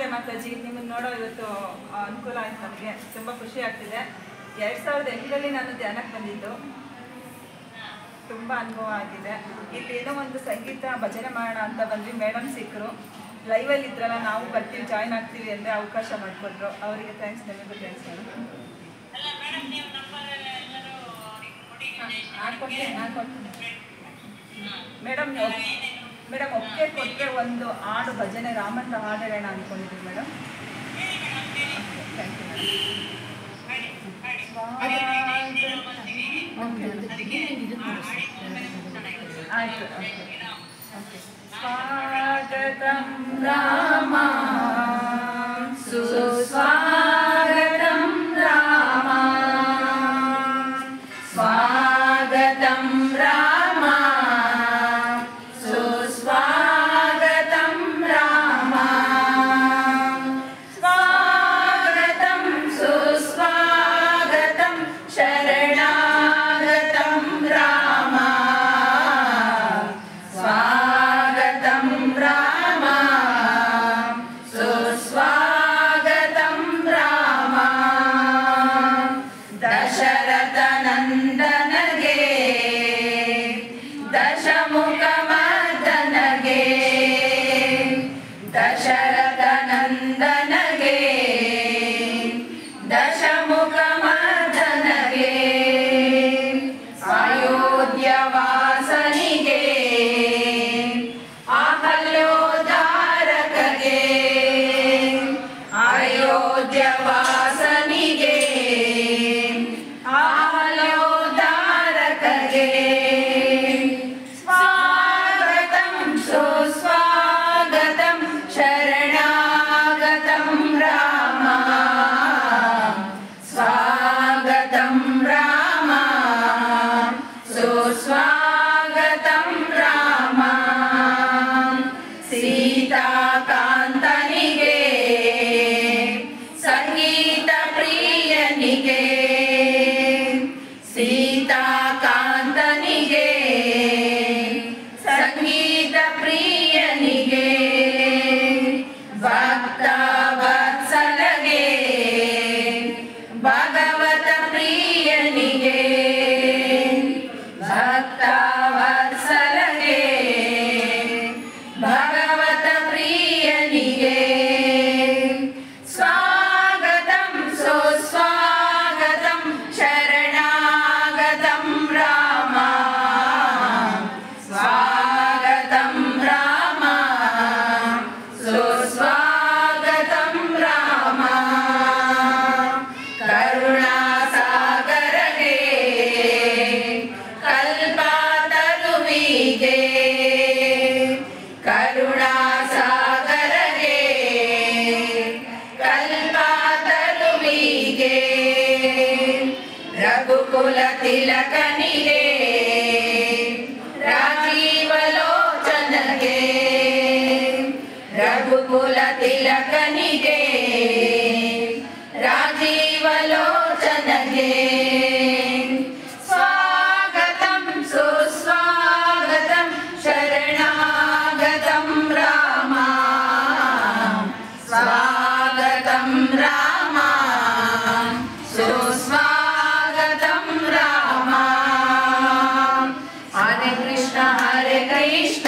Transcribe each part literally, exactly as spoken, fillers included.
ಮಾತಾಜಿ, ನಿಮ್ಮನ್ನು ನೋಡೋ ಇವತ್ತು ಅನುಕೂಲ ಆಯ್ತು. ನನಗೆ ತುಂಬ ಖುಷಿ ಆಗ್ತಿದೆ. ಎರಡು ಸಾವಿರದ ಎಂಟರಲ್ಲಿ ನಾನು ಧ್ಯಾನಕ್ಕೆ ಬಂದಿದ್ದು, ತುಂಬ ಅನುಭವ ಆಗಿದೆ. ಇಲ್ಲಿ ಏನೋ ಒಂದು ಸಂಗೀತ ಭಜನೆ ಮಾಡೋಣ ಅಂತ ಬಂದ್ವಿ. ಮೇಡಮ್ ಸಿಕ್ಕರು, ಲೈವಲ್ಲಿ ಇದ್ರಲ್ಲ, ನಾವು ಬರ್ತೀವಿ ಜಾಯ್ನ್ ಆಗ್ತೀವಿ ಅಂದರೆ ಅವಕಾಶ ಮಾಡಿಕೊಟ್ರು. ಅವರಿಗೆ ಥ್ಯಾಂಕ್ಸ್, ನಿಮಗೂ ಥ್ಯಾಂಕ್ಸ್ ಮೇಡಮ್. ಹಾಕೊಡ್ತೀನಿ ಹಾಕೊಡ್ತೀನಿ ಮೇಡಮ್. ಮೇಡಮ್ ಒಪ್ಪಿಗೆ ಕೊಟ್ಟರೆ ಒಂದು ಹಾಡು ಭಜನೆ ರಾಮಂತ ಹಾಡು ಹೇಳೋಣ ಅಂದ್ಕೊಂಡಿದ್ದೀವಿ ಮೇಡಮ್. ಥ್ಯಾಂಕ್ ಯು ಆಯಿತು. ಓಕೆ. ಸ್ವಾಗತಂ ರಾಮ ಸುಸ್ವಾಗತಂ ರಾಮ, ಸ್ವಾಗತಂ ರಾಮ ಸುಸ್ವಾಗತಂ ರಾಮ, ಸ್ವಾಗತಂ ಸುಸ್ವಾಗತಂ ಶರಣಾಗತಂ ರಾಮ, ಸ್ವಾಗತಂ ರಾಮ ಸುಸ್ವಾಗತಂ ರಾಮ, ದಶರಥ ನಂದನಗೆ ದಶಮುಖ ಮರ್ದನಗೆ, ದಶರಥ ನಂದನಗೆ ದಶಮುಖ ಮರ್ದನಗೆ, ಅಯೋಧ್ಯ ವಾಸನಿಗೆ ಅಹಲ್ಯೋದ್ಧಾರಕಗೆ, ಅಯೋಧ್ಯ ವಾಸನಿಗೆ ಅಹಲ್ಯೋದ್ಧಾರಕಗೆ, ಸ್ವಾಗತಂ ಸುಸ್ವಾಗತಂ ಶರಣಾಗತಂ ರಾಮ, ಸ್ವಾಗತಂ ರಾಮ ಸುಸ್ವಾಗತಂ ರಾಮ, ಸೀತಾಕಾಂತನಿಗೆ ಸಂಗೀತ ಪ್ರಿಯನಿಗೆ, ಸೀತಾಕಾಂತನಿಗೆ ಸಂಗೀತ ಪ್ರಿಯನಿಗೆ, ಭಕ್ತ ವತ್ಸಲಗೆ ಭಗವತ ಪ್ರಿಯನಿಗೆ, ಭಕ್ತ ವತ್ಸಲಗೆ ಭಗವತ ಪ್ರಿಯನಿಗೆ, ಸ್ವಾಗತಂ ಸುಸ್ವಾಗತಂ ಶರಣಾಗತಂ ರಾಮ, ಸ್ವಾಗತಂ ರಾಮ ಸುಸ್ವಾಗತಂ ರಾಮ, ಕರುಣಾಸಾಗರಗೆ ಕಲ್ಪತರುವಿಗೆ, ಕರುಣಾಸಾಗರಗೆ ಕಲ್ಪತರುವಿಗೆ, ರಘುಕುಲ ತಿಲಕನಿಗೆ ರಾಜೀವಲೋಚನಗೆ, ರಘುಕುಲ ತಿಲಕನಿಗೆ ರಾಜೀವಲೋಚನಗೆ, ಸ್ವಾಗತಂ ಸುಸ್ವಾಗತಂ ಶರಣಾಗತಂ ರಾಮ, ಸ್ವಾಗತಂ ರಾಮ ಸುಸ್ವಾಗತಂ ರಾಮ, ಹರೇ ಕೃಷ್ಣ ಹರೇ ಕೃಷ್ಣ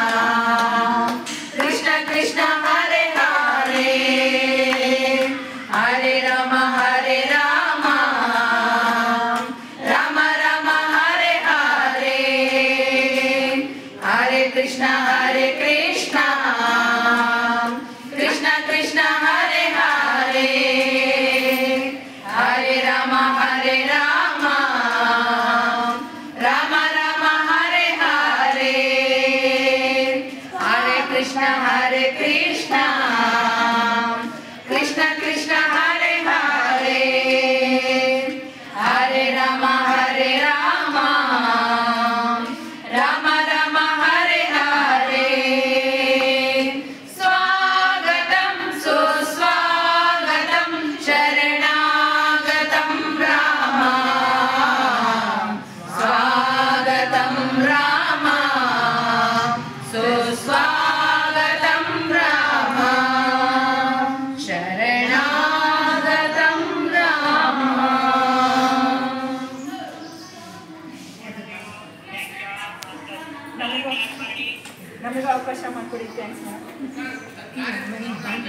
ಕೃಷ್ಣ ಕೃಷ್ಣ ಹರೇ ಹರೇ, ಹರೇ ರಾಮ ಹರೇ ರಾಮ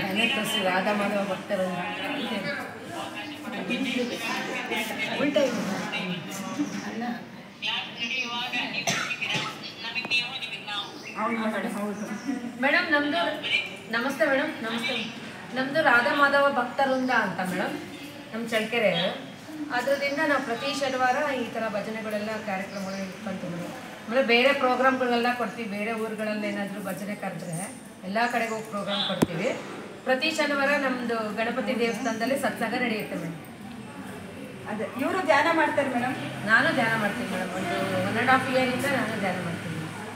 ತೋರಿಸಿ ರಾಧಾ ಮಾಧವ ಭಕ್ತರು ಉಲ್ಟಾ ಇದೆ ಅಲ್ಲ ಹೌದು ಮೇಡಮ್ ನಮ್ಮದು ನಮಸ್ತೆ ಮೇಡಮ್ ನಮಸ್ತೆ ನಮ್ಮದು ರಾಧಾ ಮಾಧವ ಭಕ್ತವೃಂದ ಅಂತ ಮೇಡಮ್ ನಮ್ಮ ಚಳ್ಳಕೆರೆ ಅದರಿಂದ ನಾವು ಪ್ರತಿ ಶನಿವಾರ ಈ ಥರ ಭಜನೆಗಳೆಲ್ಲ ಕಾರ್ಯಕ್ರಮಗಳನ್ನ ಇಟ್ಕೊಂತೀವಿ ಮೇಡಮ್ ಆಮೇಲೆ ಬೇರೆ ಪ್ರೋಗ್ರಾಮ್ಗಳೆಲ್ಲ ಕೊಡ್ತೀವಿ ಬೇರೆ ಊರುಗಳಲ್ಲಿ ಏನಾದರೂ ಭಜನೆ ಕರೆದ್ರೆ ಎಲ್ಲ ಕಡೆಗೆ ಹೋಗಿ ಪ್ರೋಗ್ರಾಮ್ ಕೊಡ್ತೀವಿ ಪ್ರತಿ ಶನಿವಾರ ನಮ್ಮದು ಗಣಪತಿ ದೇವಸ್ಥಾನದಲ್ಲಿ ಸತ್ಸಂಗ ನಡೆಯುತ್ತೆ ಮೇಡಮ್ ಅದೇ ಇವರು ಧ್ಯಾನ ಮಾಡ್ತಾರೆ ಮೇಡಮ್ ನಾನು ಧ್ಯಾನ ಮಾಡ್ತೀನಿ ಮೇಡಮ್ ಒಂದು ಒನ್ ಆ್ಯಂಡ್ ಹಾಫ್ ಇಯರಿಂದ ನಾನು ಧ್ಯಾನ ಮಾಡ್ತೀನಿ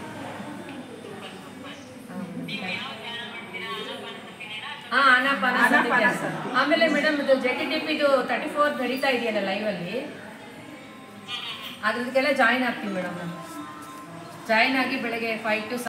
ಹಾಂ ಆನಾಪಾನ ಆಮೇಲೆ ಮೇಡಮ್ ಇದು ಜೆ ಟಿ ಟಿ ಪಿದು ತರ್ಟಿ ಫೋರ್ ನಡೀತಾ ಇದೆಯಲ್ಲ ಲೈವಲ್ಲಿ ಅದ್ರದಕ್ಕೆಲ್ಲ ಜಾಯಿನ್ ಆಗ್ತೀವಿ ಮೇಡಮ್ ನಾನು ಜಾಯಿನ್ ಆಗಿ ಬೆಳಗ್ಗೆ ಫೈವ್ ಟು